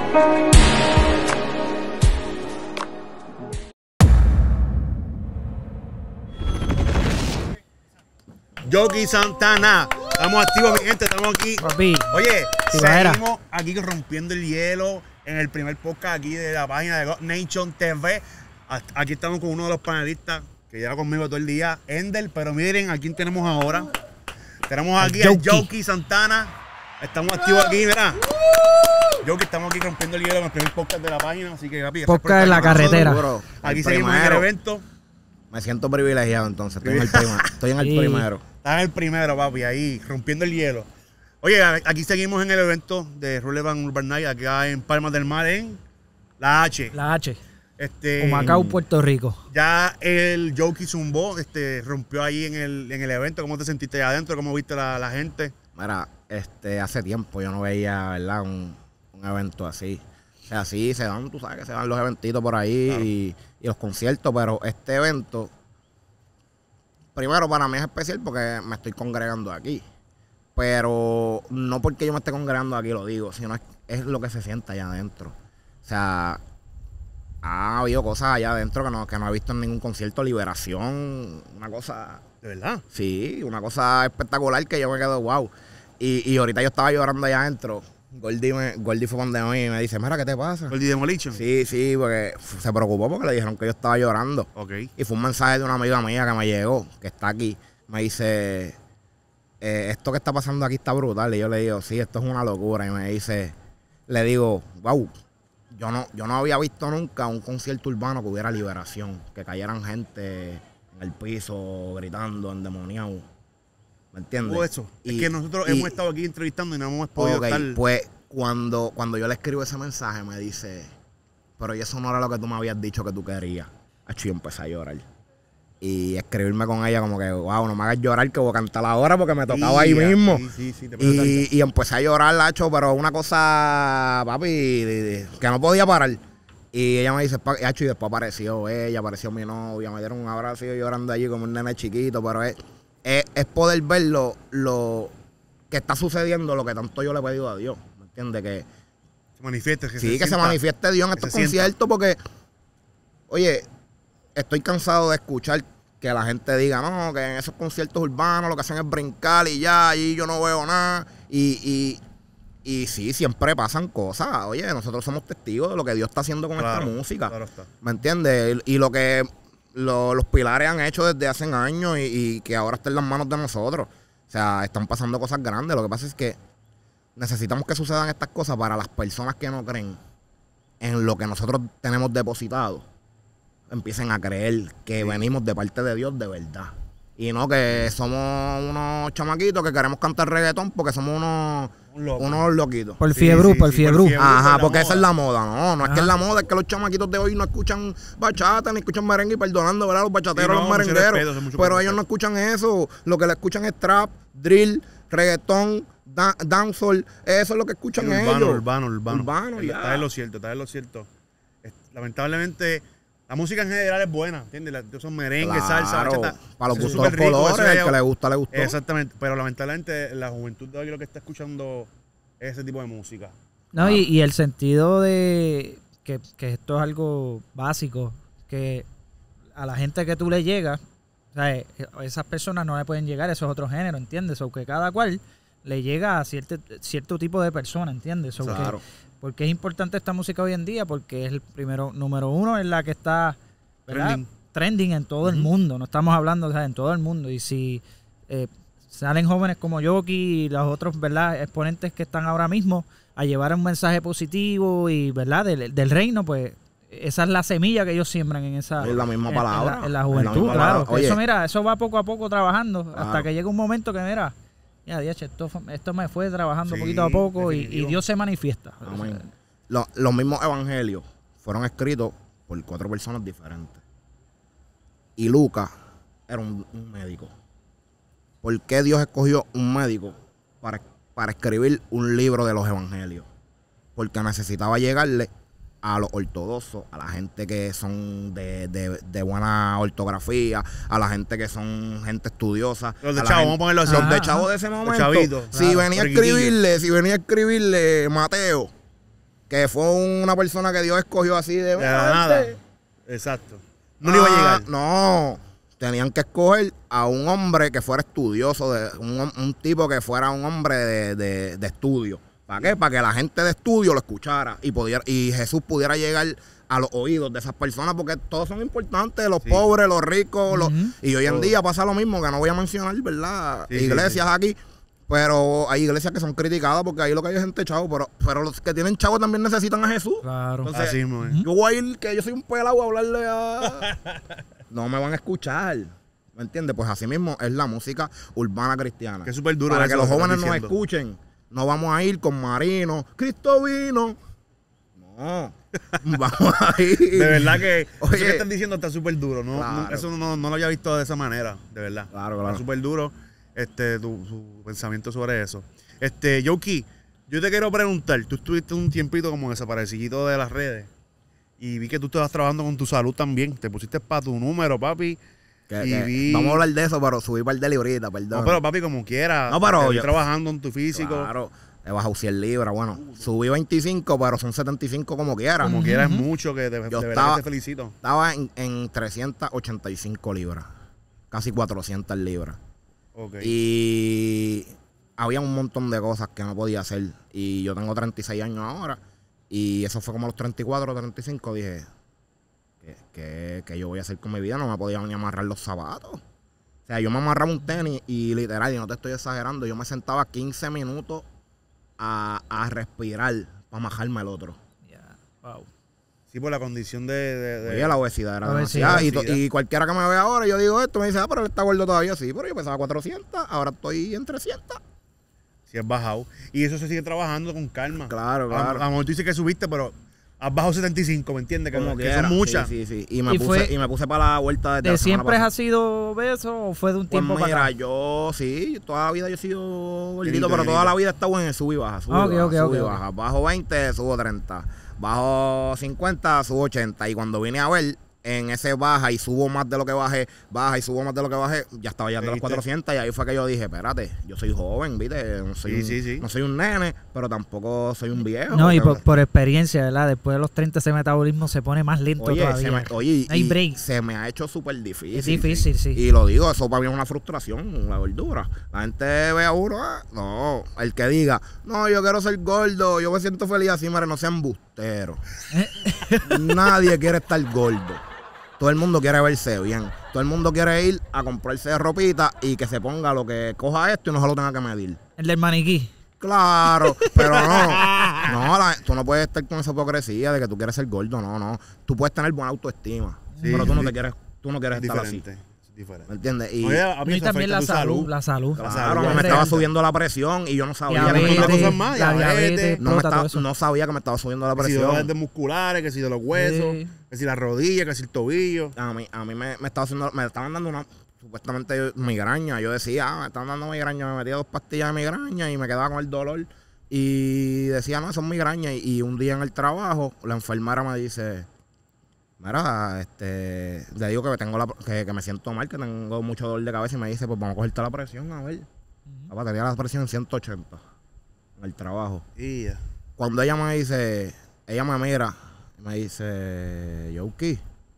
Yoki Santana. Estamos activos, mi gente. Estamos aquí. Papi. Oye, Tibera. seguimos aquí rompiendo el hielo en el primer podcast aquí de la página de God Nation TV. Aquí estamos con uno de los panelistas que lleva conmigo todo el día, Ender. Pero miren, ¿a quién tenemos ahora? Tenemos aquí a Yoki Santana. Estamos activos aquí, mira. Yoki, estamos aquí rompiendo el hielo en el primer podcast de la página. Así que, papi, Podcast en la carretera. Aquí seguimos en el evento. Me siento privilegiado entonces, estoy en el primero. Estoy en el primero. Estás en el primero, papi, ahí, rompiendo el hielo. Oye, aquí seguimos en el evento de Relevant Urban Night, acá en Palmas del Mar, en La H. La H. Humacao, Puerto Rico. Ya el Yoki zumbó, rompió ahí en el evento. ¿Cómo te sentiste allá adentro? ¿Cómo viste la gente? Mira, hace tiempo yo no veía, ¿verdad? Un evento así. O sea, sí, se dan, tú sabes que se dan los eventitos por ahí, claro, y los conciertos, pero este evento, primero para mí es especial porque me estoy congregando aquí. Pero no porque yo me esté congregando aquí lo digo, sino es lo que se siente allá adentro. O sea, ha habido cosas allá adentro que no he visto en ningún concierto. Liberación, una cosa... ¿De verdad? Sí, una cosa espectacular que yo me quedo wow. Y ahorita yo estaba llorando allá adentro. Gordy fue donde mí y me dice, mira, ¿qué te pasa? ¿Gordy Demolition? Sí, porque se preocupó porque le dijeron que yo estaba llorando. Ok. Y fue un mensaje de una amiga mía que me llegó, que está aquí. Me dice, esto que está pasando aquí está brutal. Y yo le digo, sí, esto es una locura. Y me dice, le digo, wow, yo no había visto nunca un concierto urbano que hubiera liberación, que cayeran gente en el piso, gritando, endemoniado. ¿Me entiendes? Eso. Es que nosotros hemos estado aquí entrevistando y no hemos podido estar... Pues cuando yo le escribo ese mensaje me dice, pero eso no era lo que tú me habías dicho que tú querías. Yo empecé a llorar. Y escribirme con ella como que, wow, no me hagas llorar que voy a cantar ahora porque me tocaba ahí mismo. Sí, y empecé a llorar, Lacho, pero una cosa, papi, que no podía parar. Y ella me dice, y después apareció ella, apareció mi novia, me dieron un abrazo y yo llorando allí como un nene chiquito, pero es poder ver lo que está sucediendo, lo que tanto yo le he pedido a Dios. ¿Me entiendes? Que se manifieste. Que se manifieste Dios en estos conciertos porque, oye, estoy cansado de escuchar que la gente diga, no, que en esos conciertos urbanos lo que hacen es brincar y ya, allí yo no veo nada. Y sí, siempre pasan cosas. Oye, nosotros somos testigos de lo que Dios está haciendo con esta música. Claro está. ¿Me entiendes? Y lo que los pilares han hecho desde hace años y que ahora está en las manos de nosotros. O sea, están pasando cosas grandes. Lo que pasa es que necesitamos que sucedan estas cosas para las personas que no creen en lo que nosotros tenemos depositado. Empiecen a creer que venimos de parte de Dios de verdad. Y no que somos unos chamaquitos que queremos cantar reggaetón porque somos unos loquitos. Por fiebre. Ajá, porque esa es la moda. No es que es la moda, es que los chamaquitos de hoy no escuchan bachata, ni escuchan merengue, y perdonando, ¿verdad? Los bachateros, los merengueros. Pero ellos no escuchan eso. Lo que le escuchan es trap, drill, reggaetón, dancehall. Eso es lo que escuchan ellos. Urbano. Está en lo cierto. Lamentablemente... La música en general es buena, ¿entiendes? Son merengue, claro, salsa, bachata. Para los gustos, los colores, el que le gusta, le gustó. Exactamente, pero lamentablemente la juventud de hoy lo que está escuchando es ese tipo de música. No, y el sentido de que esto es algo básico, que a la gente que tú le llegas, o sea, esas personas no le pueden llegar, eso es otro género, ¿entiendes? O que cada cual le llega a cierto tipo de persona, ¿entiendes? Claro. Porque es importante esta música hoy en día, porque es el número uno, es la que está, ¿verdad? Trending en todo el mundo. No estamos hablando, o sea, en todo el mundo. Y si salen jóvenes como Yoki y los otros, ¿verdad?, exponentes que están ahora mismo a llevar un mensaje positivo y, ¿verdad?, del reino, pues esa es la semilla que ellos siembran en esa... Es la misma palabra. En la juventud, la claro. Oye, eso va poco a poco trabajando, claro, hasta que llega un momento que, mira... Ya, esto me fue trabajando poquito a poco y Dios se manifiesta. Amén. Los mismos evangelios fueron escritos por 4 personas diferentes. Y Lucas era un médico. ¿Por qué Dios escogió un médico para escribir un libro de los evangelios? Porque necesitaba llegarle a los ortodoxos, a la gente que son de buena ortografía, a la gente que son gente estudiosa. Los de Chavo, vamos a ponerlo así. Los de Chavo de ese momento. Chavitos, Si venía a escribirle Mateo, que fue una persona que Dios escogió así de nada. Exacto. No le iba a llegar. No, tenían que escoger a un hombre que fuera estudioso, un tipo que fuera un hombre de estudio. ¿Para qué? Para que la gente de estudio lo escuchara y Jesús pudiera llegar a los oídos de esas personas, porque todos son importantes, los pobres, los ricos, y hoy en día pasa lo mismo, que no voy a mencionar, ¿verdad? Sí, iglesias aquí, pero hay iglesias que son criticadas porque ahí lo que hay es gente chavo, pero los que tienen chavo también necesitan a Jesús. Claro. Entonces, Así mismo, yo voy a ir, que yo soy un pelado a hablarle a... No me van a escuchar. ¿Me entiendes? Pues así mismo es la música urbana cristiana. Que es súper duro. Para que eso los que jóvenes estás nos diciendo. escuchen, no vamos a ir con Marino. Cristo vino. No. Vamos a ir. De verdad que Oye, eso que están diciendo está súper duro. Claro. Eso no lo había visto de esa manera, de verdad. Claro. Está súper duro tu pensamiento sobre eso. Yoki, yo te quiero preguntar, tú estuviste un tiempito como desaparecido de las redes y vi que tú estabas trabajando con tu salud también. Te pusiste para tu número, papi. Vamos a hablar de eso, pero subí para el de librita, perdón. No, pero papi, como quiera. No, pero te vi yo- trabajando en tu físico. Claro. He bajado 100 libras. Bueno, subí 25, pero son 75 como quiera. Como quiera es mucho, que de verdad estaba- que te felicito. Estaba en 385 libras. Casi 400 libras. Ok. Y había un montón de cosas que no podía hacer. Y yo tengo 36 años ahora. Y eso fue como a los 34 o 35. Dije, ¿qué yo voy a hacer con mi vida? No me podía ni amarrar los zapatos. O sea, yo me amarraba un tenis y literal, y no te estoy exagerando, yo me sentaba 15 minutos a respirar para majarme el otro. Ya. Wow. Sí, por la condición de Oye, la obesidad era La obesidad. demasiada. Y cualquiera que me vea ahora, yo digo esto, me dice, pero él está gordo todavía. Sí, pero yo pesaba 400, ahora estoy en 300. Sí, has bajado. Y eso se sigue trabajando con calma. Claro, claro. A lo mejor tú dices que subiste, pero has bajado 75, ¿me entiendes? Como Que quiera. son muchas. Sí. Y ¿Y me puse para la vuelta desde ¿De la semana siempre has pasada. sido obeso o fue de un Pues tiempo para mira, acá? yo sí, toda la vida yo he sido gordito, Llenito, pero toda llenito. la vida he estado en el sub y baja, sub y Ah, baja, ok, sub y ok. baja. Bajo 20, subo 30. Bajo 50, subo 80. Y cuando vine a ver, en ese baja y subo más de lo que bajé, baja y subo más de lo que bajé, ya estaba ya de los ¿Viste? 400. Y ahí fue que yo dije, espérate, yo soy joven, ¿viste? No soy, Sí. no soy un nene, pero tampoco soy un viejo. No, y porque- por experiencia, ¿verdad? Después de los 30 ese metabolismo se pone más lento Oye, todavía. oye, No hay y break. se me ha hecho súper difícil. Es difícil, sí. Y lo digo, eso para mí es una frustración, la gordura. La gente ve a uno, no, el que diga, no, yo quiero ser gordo, yo me siento feliz así, mire, no sea embustero. Nadie quiere estar gordo. Todo el mundo quiere verse bien. Todo el mundo quiere ir a comprarse ropita y que se ponga lo que coja esto y no se lo tenga que medir. El del maniquí. Claro, pero tú no puedes estar con esa hipocresía de que tú quieres ser gordo, no. Tú puedes tener buena autoestima, Sí, pero tú no sí. te quieres, tú no quieres Es estar así. diferente. Es diferente. ¿Me entiendes? Y Oye, No, y eso también afecta la tu salud. La salud. claro, salud, me es estaba real. subiendo la presión y yo no sabía que me Diabetes, otra cosa estaba, más, la diabetes, diabetes, no, me explota todo estaba- eso. no sabía que me estaba subiendo la Que si dolores de presión. musculares, que si de los huesos, Sí. que si la rodilla, que si el tobillo. A mí me estaban dando una supuestamente migraña. Yo decía, me estaban dando migraña, me metía 2 pastillas de migraña y me quedaba con el dolor. Y decía, no, son migrañas. Y un día en el trabajo, la enfermera me dice, mira, le digo que que me siento mal, que tengo mucho dolor de cabeza. Y me dice, pues vamos a cogerte la presión, a ver. Papá, tenía la presión en 180 en el trabajo. Y ya. Cuando ella me dice, ella me mira, y me dice, Yoki,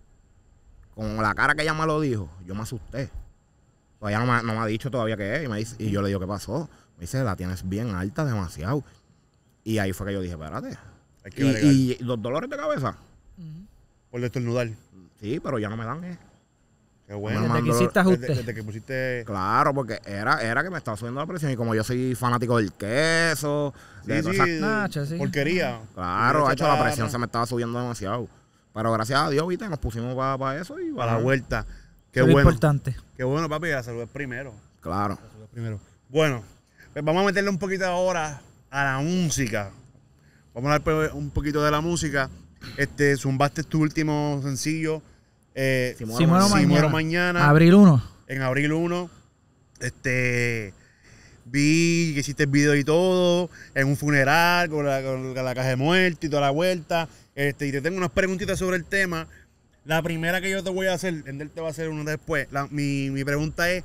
con la cara que ella me lo dijo, yo me asusté. Todavía no me ha dicho todavía qué es. Y yo le digo, ¿qué pasó? Me dice, la tienes bien alta, demasiado. Y ahí fue que yo dije, espérate. Hay que bregar. Y los dolores de cabeza, Por estornudar. sí, pero ya no me dan. Qué bueno. Me Desde que mandó- hiciste ajuste. Desde que pusiste... Claro, porque era que me estaba subiendo la presión. Y como yo soy fanático del queso, de Sí, todas sí, esas- Nacho, sí. porquería. claro, Leche ha hecho la para- presión, se me estaba subiendo demasiado. Pero gracias a Dios, viste, nos pusimos para eso y Para la vuelta. Qué Eso es bueno. importante. Qué bueno, papi, la salud es primero. Claro. La salud es primero. Bueno, pues vamos a meterle un poquito ahora a la música. Vamos a hablar pues, un poquito de la música. Zumbaste tu último sencillo. Si Si muero Si mañana. muero mañana. Abril 1. En abril 1. Vi que hiciste el video y todo. En un funeral con la caja de muerte y toda la vuelta. Y te tengo unas preguntitas sobre el tema. La primera que yo te voy a hacer, Ender te va a hacer una después. Mi pregunta es,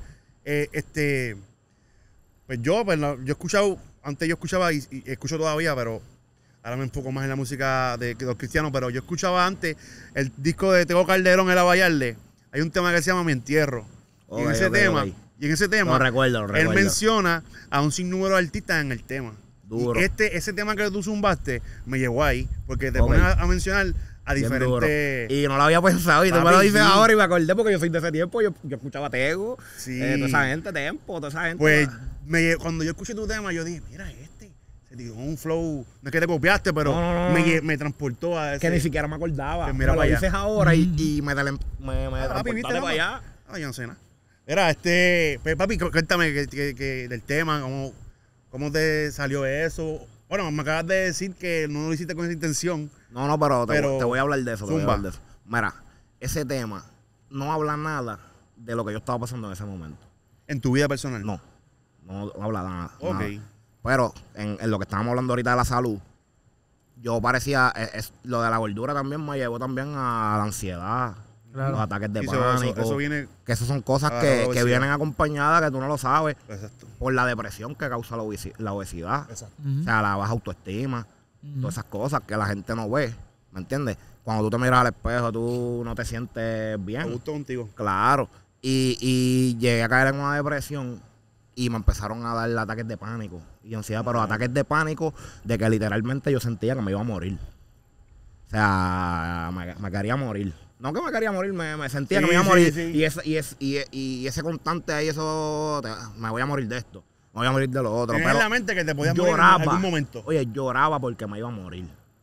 pues yo he escuchado, antes yo escuchaba y escucho todavía, pero ahora me enfoco más en la música de los cristianos, pero yo escuchaba antes el disco de Tego Calderón, El Abayarle. Hay un tema que se llama Mi Entierro. Y en ese tema, lo recuerdo. Él menciona a un sinnúmero de artistas en el tema. Duro. Y ese tema que tú zumbaste me llevó ahí, porque te pones a mencionar a diferentes... Y no lo había pensado, y tú me lo dices ahora y me acordé porque yo soy de ese tiempo, yo escuchaba Tego, toda esa gente, toda esa gente. Pues cuando yo escuché tu tema, yo dije, mira se tiró un flow, no es que te copiaste, pero me transportó a ese... Que ni siquiera me acordaba. Pues mira, lo dices ahora y me transportaste para allá. Yo no sé nada. Era pues, papi, cuéntame que del tema, cómo te salió eso. Bueno, me acabas de decir que no lo hiciste con esa intención. No, pero te voy a hablar de eso. Mira, ese tema no habla nada de lo que yo estaba pasando en ese momento. ¿En tu vida personal? No habla nada. Ok. Nada. Pero en lo que estábamos hablando ahorita de la salud, yo parecía, lo de la gordura también me llevó también a la ansiedad, los ataques de pánico. Eso viene... Que esas son cosas que vienen acompañadas, que tú no lo sabes. Exacto. Por la depresión que causa la obesidad. Exacto. O sea, la baja autoestima. Todas esas cosas que la gente no ve. ¿Me entiendes? Cuando tú te miras al espejo, tú no te sientes bien. Me gustó contigo. Claro. Y llegué a caer en una depresión y me empezaron a dar ataques de pánico y ansiedad, pero ataques de pánico de que literalmente yo sentía que me iba a morir. O sea, me quería morir. No que me quería morir, me sentía que me iba a morir. Sí. Y ese constante ahí, me voy a morir de esto, me voy a morir de lo otro. Pero en la mente que te podías morir en algún momento. Oye, lloraba porque me iba a morir.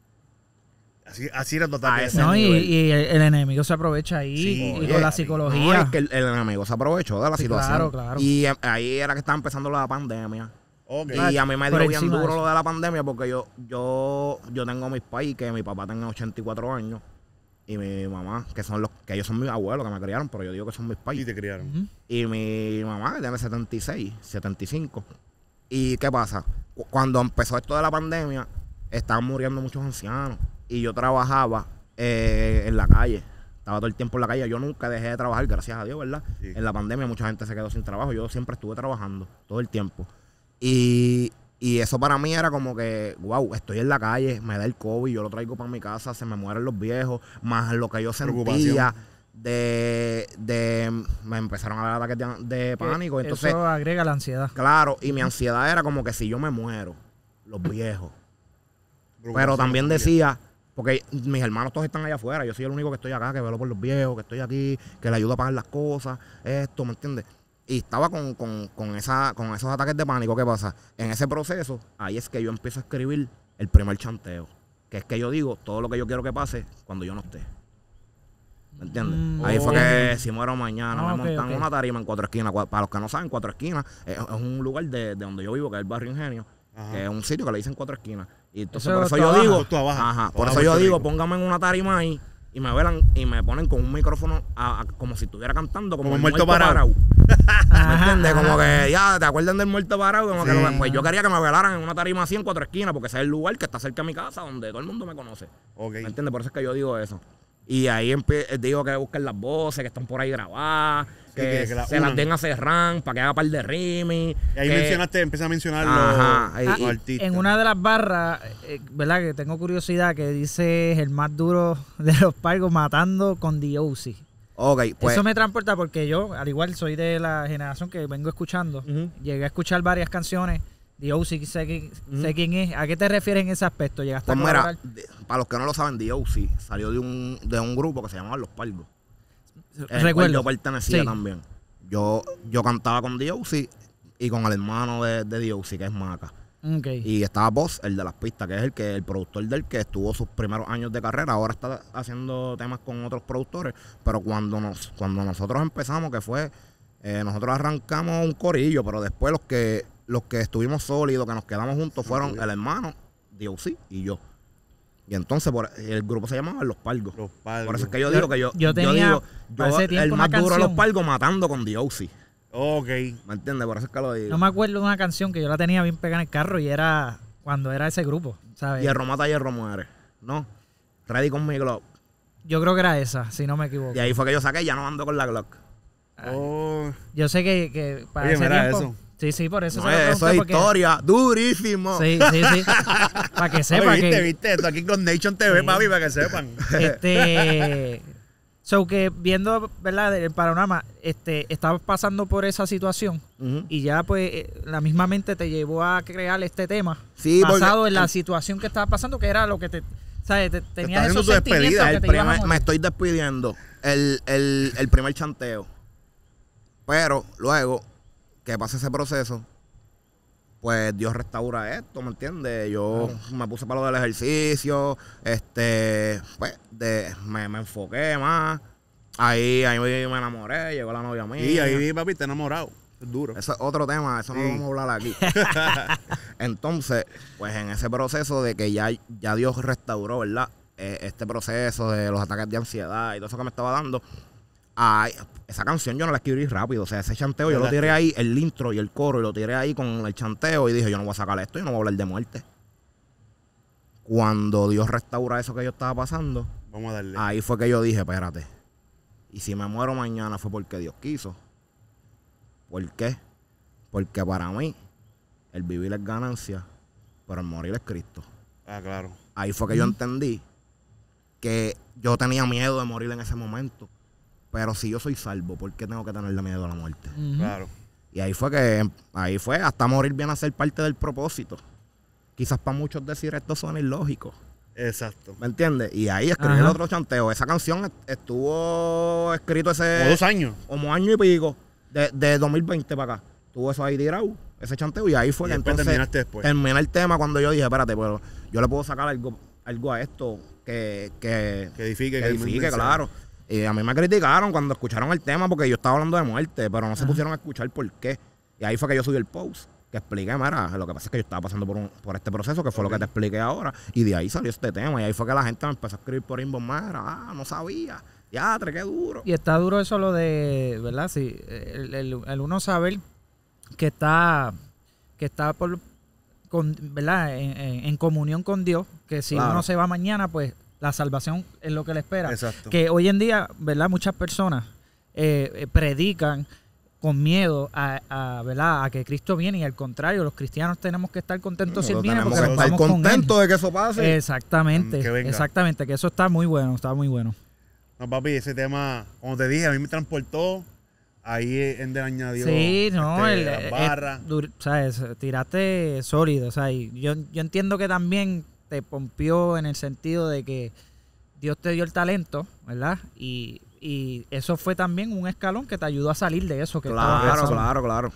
Así era total. No, y el enemigo se aprovecha ahí y con la psicología. No, es que el enemigo se aprovechó de la situación. Claro. Y ahí era que estaba empezando la pandemia. Okay. Y a mí me dio bien duro lo de la pandemia porque yo tengo mis pais, que mi papá tenga 84 años y mi mamá, que ellos son mis abuelos que me criaron, pero yo digo que son mis pais. Y te criaron. Y mi mamá que tiene 76, 75. ¿Y qué pasa? Cuando empezó esto de la pandemia, estaban muriendo muchos ancianos. Y yo trabajaba en la calle. Estaba todo el tiempo en la calle. Yo nunca dejé de trabajar, gracias a Dios, ¿verdad? Sí. En la pandemia mucha gente se quedó sin trabajo. Yo siempre estuve trabajando todo el tiempo. Y eso para mí era como que, wow, estoy en la calle, me da el COVID, yo lo traigo para mi casa, se me mueren los viejos, más lo que yo sentía me empezaron a dar ataques de pánico. Entonces, eso agrega la ansiedad. Claro, y mi ansiedad era como que si yo me muero, los viejos. Pero también decía, porque mis hermanos todos están allá afuera, yo soy el único que estoy acá, que velo por los viejos, que estoy aquí, que le ayudo a pagar las cosas, esto, ¿me entiendes? Y estaba con esos ataques de pánico. ¿Qué pasa? En ese proceso, ahí es que yo empiezo a escribir el primer chanteo, que es que yo digo todo lo que yo quiero que pase cuando yo no esté. ¿Me entiendes? Ahí fue que si muero mañana me montan una tarima en Cuatro Esquinas. Para los que no saben, Cuatro Esquinas es un lugar de donde yo vivo, que es el Barrio Ingenio. Ajá. Que es un sitio que le dicen Cuatro Esquinas. Y entonces por eso yo digo, por eso yo digo, póngame en una tarima ahí y me velan y me ponen con un micrófono como si estuviera cantando, como el muerto parado. ¿Me entiendes? Como que ya, ¿te acuerdan del muerto parado? Como que pues yo quería que me velaran en una tarima así en Cuatro Esquinas, porque ese es el lugar que está cerca de mi casa, donde todo el mundo me conoce. ¿Me entiendes? Por eso es que yo digo eso. Y ahí digo que busquen las voces que están por ahí grabadas, que se las den a Serrán para que haga par de rimis. Y ahí empieza a mencionar los artistas. En una de las barras, ¿verdad? Que tengo curiosidad, que dice el más duro de los Pargos matando con D.O.C. Pues, eso me transporta porque yo, al igual, soy de la generación que vengo escuchando. Llegué a escuchar varias canciones. D.O.C. sé quién es. ¿A qué te refieres en ese aspecto? ¿Llegaste a mira, para los que no lo saben, D.O.C. salió de un grupo que se llamaba Los Pargos. Recuerdo. Yo pertenecía también. Yo cantaba con D.O.C. y con el hermano de D.O.C., que es Maca. Y estaba Boss, el de las pistas, que es el productor del que estuvo sus primeros años de carrera. Ahora está haciendo temas con otros productores. Pero cuando nosotros empezamos, que fue, nosotros arrancamos un corillo, pero después los que estuvimos sólidos, que nos quedamos juntos, fueron el hermano, D.O.C. y yo. Y entonces el grupo se llamaba Los Pargos. Por eso es que yo digo que yo el más duro de Los Pargos matando con D.O.C. ¿Me entiendes? Por eso es que lo digo. No me acuerdo de una canción que yo la tenía bien pegada en el carro y era cuando era ese grupo, ¿sabes? Hierro mata, hierro muere, ¿no? Ready con mi Glock. Yo creo que era esa, si no me equivoco. Y ahí fue que yo saqué, ya no ando con la Glock. Yo sé que para ese tiempo... Sí, por eso No, se lo eso es pregunté, historia, durísimo. Sí. Para que sepa Oye, que... ¿viste? Esto aquí con Nation TV, Sí. papi, para que sepan. So que viendo, ¿verdad? El panorama, estabas pasando por esa situación Ujú. y ya pues la misma mente te llevó a crear este tema Sí, basado porque- en la situación que estaba pasando, que era lo que tenías haciendo esos tu sentimientos despedida. que El te ibas a me morir. estoy despidiendo. El primer chanteo. Pero luego que pase ese proceso, pues Dios restaura esto, ¿me entiendes? Yo me puse para lo del ejercicio, pues me enfoqué más. Ahí me enamoré, llegó la novia mía. Y ahí, papi, está enamorado. Es duro. Eso es otro tema, eso no Sí. lo vamos a hablar aquí. Entonces, pues en ese proceso de que ya Dios restauró, ¿verdad? Este proceso de los ataques de ansiedad y todo eso que me estaba dando, esa canción yo no la escribí rápido. O sea, ese chanteo yo lo tiré ahí, el intro y el coro, y lo tiré ahí con el chanteo y dije, yo no voy a sacar esto, yo no voy a hablar de muerte. Cuando Dios restaura eso que yo estaba pasando, Vamos a darle. ahí fue que yo dije, espérate, y si me muero mañana fue porque Dios quiso. ¿Por qué? Porque para mí, el vivir es ganancia, pero el morir es Cristo. Ah, claro. Ahí fue que yo entendí que yo tenía miedo de morir en ese momento. Pero si yo soy salvo, ¿por qué tengo que tenerle miedo a la muerte? Ujú. Claro. Y ahí fue hasta morir viene a ser parte del propósito. Quizás para muchos decir esto suena ilógico. Exacto. ¿Me entiendes? Y ahí escribí Ajá. el otro chanteo. Esa canción estuvo escrito Como ese 2 años. como año y pico, de 2020 para acá. Tuvo eso ahí tirado, ese chanteo, y ahí fue Y que después entonces terminaste después. terminé el tema cuando yo dije, espérate, pero yo le puedo sacar algo a esto que Que edifique. que edifique, claro. Y a mí me criticaron cuando escucharon el tema porque yo estaba hablando de muerte, pero no se pusieron a escuchar por qué. Y ahí fue que yo subí el post, que expliqué, mira, lo que pasa es que yo estaba pasando por este proceso, que fue lo que te expliqué ahora, y de ahí salió este tema, y ahí fue que la gente me empezó a escribir por inbox, mira, no sabía, ya, qué duro. Y está duro eso lo de, ¿verdad? Sí, el uno saber que está ¿verdad? En comunión con Dios, que si Claro. uno se va mañana, pues la salvación es lo que le espera. Exacto. Que hoy en día, ¿verdad? Muchas personas predican con miedo ¿verdad? A que Cristo viene, y al contrario, los cristianos tenemos que estar contentos si Él viene, Tenemos porque que nos estar vamos con Él. contentos de que eso pase. Exactamente, Que venga. exactamente, que eso está muy bueno, está muy bueno. No, papi, ese tema, como te dije, a mí me transportó. Ahí Ender añadió Sí, no, las barras. ¿sabes? Tiraste sólido, o sea, y yo entiendo que también te pompió en el sentido de que Dios te dio el talento, ¿verdad? Y eso fue también un escalón que te ayudó a salir de eso que estabas Claro, pasando. claro.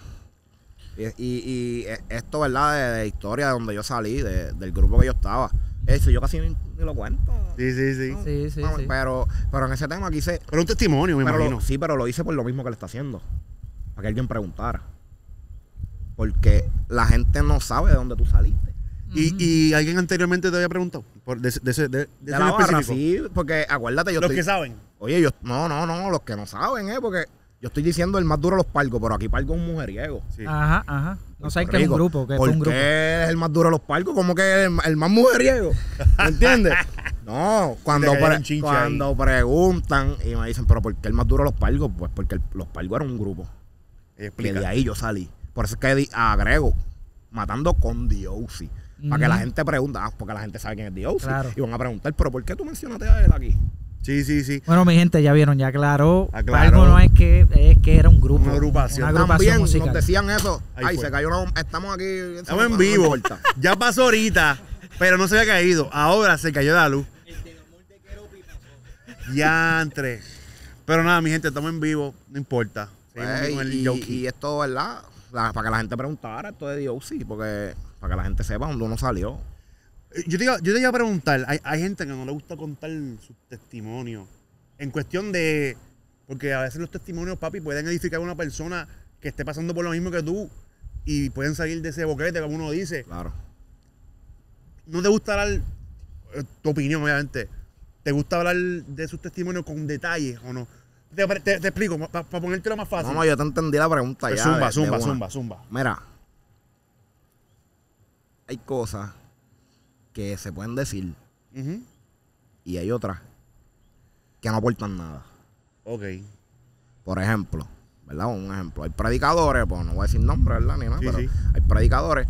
Y esto, ¿verdad? De historia de donde yo salí, del grupo que yo estaba. Eso yo casi ni lo cuento. Sí. Sí. Pero en ese tema quise... Pero un testimonio, me imagino. Sí, pero lo hice por lo mismo que le está haciendo. Para que alguien preguntara. Porque la gente no sabe de dónde tú saliste. Y alguien anteriormente te había preguntado de ese De en la barra, específico. sí, porque acuérdate, yo Los estoy... que saben. Oye, no, los que no saben, porque yo estoy diciendo el más duro de los palcos, pero aquí palco es un mujeriego. Sí. Ajá. No sabes Puerto que es un Rico. grupo, que es ¿Por un grupo. qué es el más duro de los palcos? ¿Cómo que el más mujeriego? ¿Me entiendes? No, cuando, Te cae un chinche cuando preguntan y me dicen, ¿pero por qué el más duro de los palcos? Pues porque los palcos eran un grupo. Y Explica. de ahí yo salí. Por eso es que agrego, matando con D.O.C. Para que la gente pregunte, porque la gente sabe quién es D.O.C. Claro. Y van a preguntar, ¿pero por qué tú mencionaste a él aquí? Sí. Bueno, mi gente, ya vieron, ya aclaró. Aclaró. Algo no es que era un grupo. Una agrupación. Una agrupación También musical. nos decían eso. Ahí Ay, fue. se cayó estamos aquí. Estamos en vivo. Ya pasó ahorita, pero no se había caído. Ahora se cayó la luz. Yantre. Pero nada, mi gente, estamos en vivo. No importa. Seguimos aquí con el y Yoki. esto, ¿verdad? Para que la gente preguntara esto de D.O.C. Porque para que la gente sepa dónde uno salió. Yo te iba a preguntar, hay gente que no le gusta contar sus testimonios. En cuestión de... Porque a veces los testimonios, papi, pueden edificar a una persona que esté pasando por lo mismo que tú y pueden salir de ese boquete, como uno dice. Claro. No te gusta hablar, tu opinión, obviamente, ¿te gusta hablar de sus testimonios con detalles o no? Te explico, para ponértelo más fácil. No, yo te entendí la pregunta Pues ya. zumba. Mira, hay cosas que se pueden decir Ujú. y hay otras que no aportan nada. Ok. Por ejemplo, ¿verdad? Un ejemplo. Hay predicadores, pues no voy a decir nombres, ¿verdad? Ni nada, Sí, pero sí. hay predicadores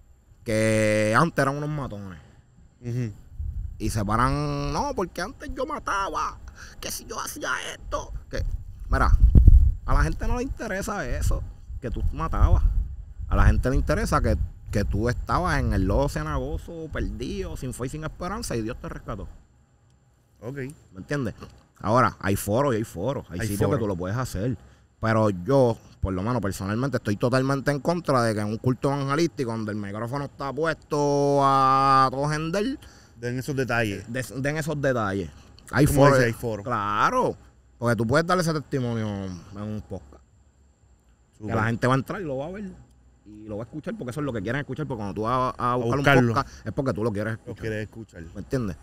que antes eran unos matones. Ujú. Y se paran, no, porque antes yo mataba, que si yo hacía esto, que, mira, a la gente no le interesa eso, que tú matabas. A la gente le interesa que tú estabas en el lodo cenagoso, perdido, sin fe y sin esperanza, y Dios te rescató. Ok. ¿Me entiendes? Ahora, hay foros y hay foros, hay sitios foros que tú lo puedes hacer. Pero yo, por lo menos personalmente, estoy totalmente en contra de que en un culto evangelístico donde el micrófono está puesto a todo gender, Den esos detalles. den esos detalles. Hay Como foros. dice, hay foros. Claro. Porque tú puedes darle ese testimonio en un podcast. Que Súper. la gente va a entrar y lo va a ver. Y lo va a escuchar porque eso es lo que quieren escuchar. Porque cuando tú vas a buscar buscarlo. un podcast es porque tú lo quieres Lo escuchar. quieres escuchar. ¿Me entiendes?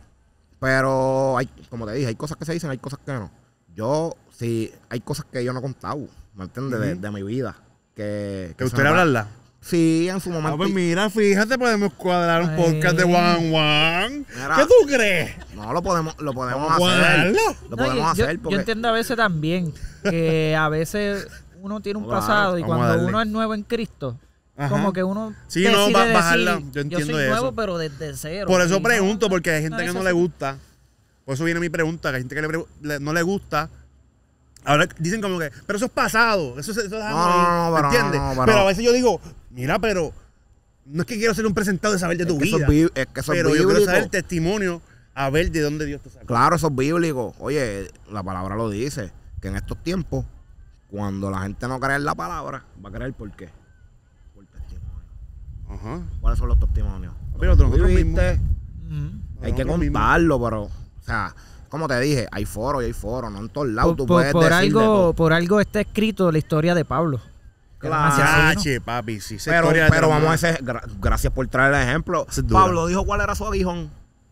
Pero hay, como te dije, hay cosas que se dicen, hay cosas que no. Yo, sí, hay cosas que yo no he contado, ¿me entiendes? Ujú. De mi vida. ¿Te se gustaría me va- hablarla? Sí, en su momento. Ah, pues mira, fíjate, podemos cuadrar un Ay. podcast de One One. Mira. ¿Qué tú crees? No, lo podemos Vamos a hacer. cuadrarlo. Lo No, podemos yo, hacer yo porque... entiendo a veces también que a veces uno tiene un Claro, pasado y vamos a cuando darle. uno es nuevo en Cristo, Ajá. como que uno Sí, decide no, bajarla. decir, Yo entiendo soy eso. nuevo pero desde cero. Por eso Y no, pregunto, porque hay gente no que es no así. le gusta. Por eso viene mi pregunta, que hay gente que no le gusta. Ahora dicen como que, pero eso es pasado. Eso dejamos ahí, No, ¿me pero entiendes? no, pero- Pero a veces yo digo, mira, pero no es que quiero ser un presentado de saber de Es tu que eso vida. es que eso es Pero yo quiero bíblico. saber el testimonio, a ver de dónde Dios te sacó. Claro, eso es bíblico. Oye, la palabra lo dice, que en estos tiempos, cuando la gente no cree en la palabra, va a creer por qué. Por testimonio. Ajá. ¿Cuáles son los testimonios? Pero nosotros Viviste, Ujú. hay que Nosotros mismos. contarlo, pero, o sea, como te dije, hay foros y hay foros, no en todos lados. Tú Por, puedes por decir de todo. por algo está escrito la historia de Pablo. Que era un Claro. asesino. Yache, papi, sí. esa Pero historia de vamos a Ramón. hacer, gracias por traer el ejemplo. Esa es dura. Pablo dijo cuál era su aguijón.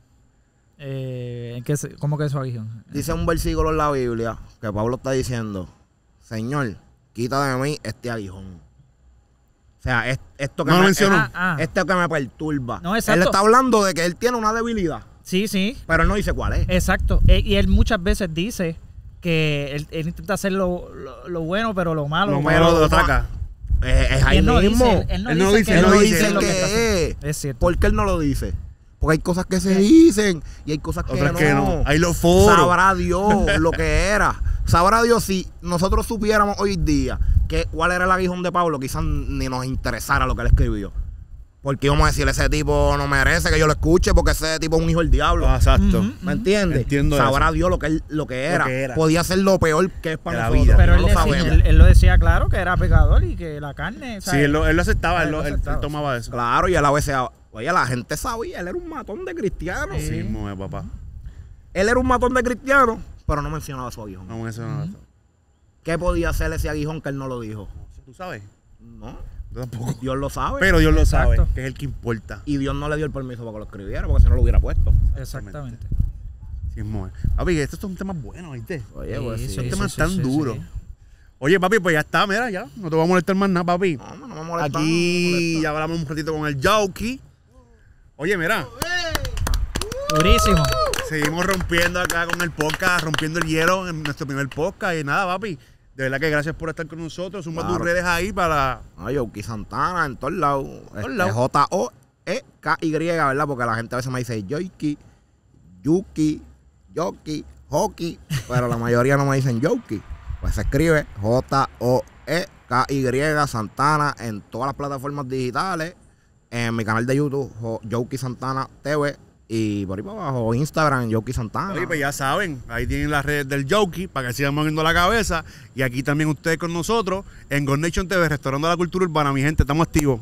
¿Cómo que eso, aguijón? Dice un versículo en la Biblia que Pablo está diciendo, Señor, quita de mí este aguijón. O sea, esto que No lo me, mencionó. esto que me perturba. No, exacto. Él está hablando de que él tiene una debilidad, Sí, sí, pero él no dice cuál es. exacto. Y él muchas veces dice que él intenta hacer lo bueno, pero lo malo. Lo pero- malo lo saca. Es Y ahí él no mismo. dice, él no Él no dice dice, que Él él no no dice dice lo que está haciendo. que es. Es cierto. ¿Por qué él no lo dice? Porque hay cosas que se dicen y hay cosas Otras que que no. Hay los foros. Sabrá Dios lo que era. Sabrá Dios si nosotros supiéramos hoy día cuál era el aguijón de Pablo, quizás ni nos interesara lo que él escribió. Porque íbamos a decir, ese tipo no merece que yo lo escuche porque ese tipo es un hijo del diablo. Ah, exacto. Ujú. ¿Me entiendes? Entiendo Sabrá eso. Dios lo que era. que era. Podía ser lo peor que es para De la nosotros. vida. Pero no él, lo decía, sabemos. él lo decía claro que era pecador y que la carne. Sí, él lo aceptaba, Él lo él aceptaba, tomaba eso. Claro, y él a veces, oye, la gente sabía, él era un matón de cristianos. Sí, mismo es, papá. Él era un matón de cristianos, pero no mencionaba su aguijón. No, eso no. ¿Qué podía hacer ese aguijón que él no lo dijo? ¿Tú sabes? No, Yo tampoco. Dios lo sabe. Pero Dios lo sabe, Exacto. que es el que importa. Y Dios no le dio el permiso para que lo escribiera, porque si no lo hubiera puesto. Exactamente. Sí, mismo es. Papi, estos son temas buenos, ¿viste? Oye, pues sí. Estos temas tan duros. Oye, papi, pues ya está, mira, ya. No te voy a molestar más nada, papi. No me molesta. Aquí ya hablamos un ratito con el Jokey. Oye, mira, Durísimo. seguimos rompiendo acá con el podcast, rompiendo el hielo en nuestro primer podcast. Y nada, papi, de verdad que gracias por estar con nosotros. Suma Claro. tus redes ahí para... Yauki Santana en todos lados. lados. Joeky, ¿verdad? Porque la gente a veces me dice Yoiki, Yuki, Yoki, Hoki, pero la mayoría no me dicen Yoki. Pues se escribe Joeky Santana en todas las plataformas digitales, en mi canal de YouTube, Yoki Santana TV, y por ahí para abajo, Instagram, Yoki Santana. Oye, pues ya saben, ahí tienen las redes del Jokey para que sigan moviendo la cabeza. Y aquí también ustedes con nosotros en God Nation TV, restaurando la cultura urbana. Mi gente, estamos activos.